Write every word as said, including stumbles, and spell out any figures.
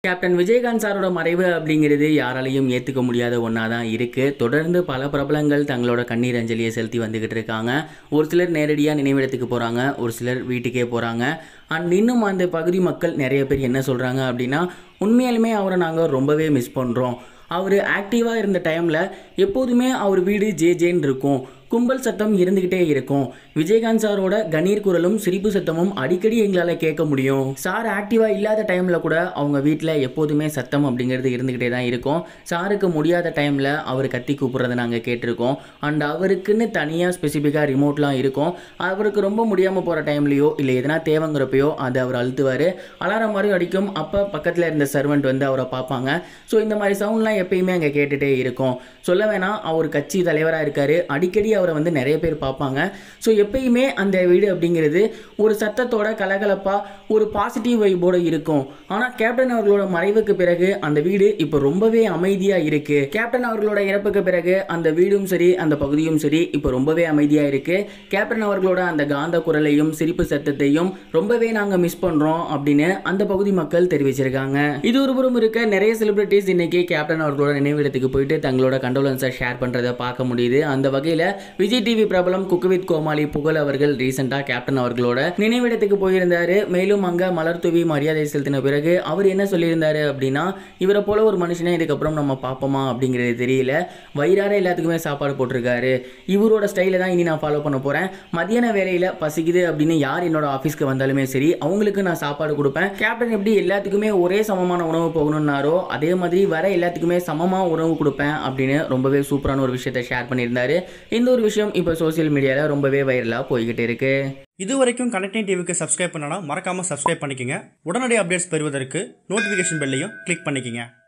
Captain Vijayakanth சாரோட மறைவு அப்படிங்கிறது யாராலையும் ஏற்றுக்க முடியாத ஒன்றா தான் இருக்குது. தொடர்ந்து பல பிரபலங்கள் தங்களோட கண்ணீர் அஞ்சலியை செலுத்தி வந்துக்கிட்டு இருக்காங்க. ஒரு சிலர் நேரடியாக நினைவிடத்துக்கு போகிறாங்க, ஒரு சிலர் வீட்டுக்கே போகிறாங்க. அண்ட் இன்னும் அந்த பகுதி மக்கள் நிறைய பேர் என்ன சொல்கிறாங்க அப்படின்னா, உண்மையாலுமே அவரை நாங்கள் ரொம்பவே மிஸ் பண்ணுறோம். அவர் ஆக்டிவாக இருந்த டைமில் எப்போதுமே அவர் வீடு ஜே ஜேன்னு இருக்கும், கும்பல் சத்தம் இருந்துக்கிட்டே இருக்கும். விஜயகாந்த் சாரோட கணீர் குரலும் சிரிப்பு சத்தமும் அடிக்கடி எங்களால் கேட்க முடியும். சார் ஆக்டிவாக இல்லாத டைமில் கூட அவங்க வீட்டில் எப்போதுமே சத்தம் அப்படிங்கிறது இருந்துக்கிட்டே தான் இருக்கும். சாருக்கு முடியாத டைமில் அவர் கத்தி கூப்பிட்றத நாங்கள் கேட்டிருக்கோம். அண்ட் அவருக்குன்னு தனியாக ஸ்பெசிஃபிக்காக ரிமோட்லாம் இருக்கும். அவருக்கு ரொம்ப முடியாமல் போகிற டைம்லையோ இல்லை எதனா தேவைங்கிறப்பையோ அதை அவர் அழுத்துவார். அலாரம் மாதிரி அடிக்கும். அப்போ பக்கத்தில் இருந்த சர்வெண்ட் வந்து அவரை பார்ப்பாங்க. ஸோ இந்த மாதிரி சவுண்ட்லாம் எப்பயுமே அங்கே கேட்டுகிட்டே இருக்கும். சொல்ல வேணாம், அவர் கட்சி தலைவராக இருக்கார். அடிக்கடி அவரை வந்து நிறைய பேர் பார்ப்பாங்க. ஸோ எப்பயுமே அந்த வீடு அப்படிங்கிறது ஒரு சத்தத்தோட கலகலப்பாக ஒரு பாசிட்டிவ் வைபோடு இருக்கும். ஆனால் கேப்டன் அவர்களோட மறைவுக்கு பிறகு அந்த வீடு இப்போ ரொம்பவே அமைதியாக இருக்குது. கேப்டன் அவர்களோட இறப்புக்கு பிறகு அந்த வீடும் சரி அந்த பகுதியும் சரி இப்போ ரொம்பவே அமைதியாக இருக்குது. கேப்டன் அவர்களோட அந்த காந்த குரலையும் சிரிப்பு சத்தத்தையும் ரொம்பவே நாங்கள் மிஸ் பண்ணுறோம் அப்படின்னு அந்த பகுதி மக்கள் தெரிவிச்சிருக்காங்க. இது ஒரு புறம் இருக்க, நிறைய செலிபிரிட்டிஸ் இன்னைக்கு கேப்டன் அவர்களோட நினைவிடத்துக்கு போயிட்டு தங்களோட கண்டோலன்ஸை ஷேர் பண்ணுறதை பார்க்க முடியுது. அந்த வகையில் விஜய் டிவி பிரபலம் குக்கு வித் கோமாளி புகழ் அவர்கள் ரீசெண்டாக கேப்டன் அவர்களோட நினைவிடத்துக்கு போயிருந்தாரு. மேலும் அங்கே மலர் தூவி மரியாதை செலுத்தின பிறகு அவர் என்ன சொல்லியிருந்தாரு அப்படின்னா, இவரை போல ஒரு மனுஷனே இதுக்கப்புறம் நம்ம பார்ப்போமா அப்படிங்கிறது தெரியல. வயிறார எல்லாத்துக்குமே சாப்பாடு போட்டிருக்காரு. இவரோட ஸ்டைலை தான் இனி நான் ஃபாலோ பண்ண போகிறேன். மதியான வேலையில் பசிக்குது அப்படின்னு யார் என்னோட ஆஃபீஸ்க்கு வந்தாலுமே சரி அவங்களுக்கு நான் சாப்பாடு கொடுப்பேன். கேப்டன் எப்படி எல்லாத்துக்குமே ஒரே சமமான உணவு போகணும்னாரோ அதே மாதிரி வர எல்லாத்துக்குமே சமமாக உணவு கொடுப்பேன் அப்படின்னு ரொம்பவே சூப்பரான ஒரு விஷயத்தை ஷேர் பண்ணியிருந்தாரு. இந்த ஒரு விஷயம் இப்போ சோசியல் மீடியாவில் ரொம்பவே வைரலாக போய்கிட்டு இருக்கு. இது வரைக்கும் கனெக்டிங் டிவிக்கு சப்ஸ்கிரைப் பண்ணனா மறக்காமல் சப்ஸ்கிரைப் பண்ணிக்கங்க. உடனடி அப்டேட்ஸ் பெறுவதற்கு நோட்டிஃபிகேஷன் பெல்லையும் கிளிக் பண்ணிக்கங்க.